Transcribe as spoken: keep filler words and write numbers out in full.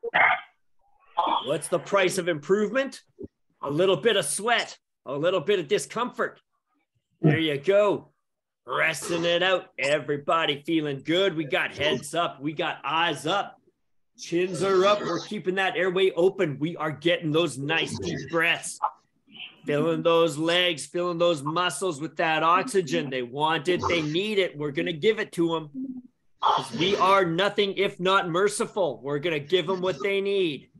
What's the price of improvement? A little bit of sweat, a little bit of discomfort. There you go. Pressing it out. Everybody feeling good. We got heads up. We got eyes up. Chins are up. We're keeping that airway open. We are getting those nice deep breaths. Filling those legs, filling those muscles with that oxygen. They want it. They need it. We're going to give it to them. We are nothing if not merciful. We're going to give them what they need.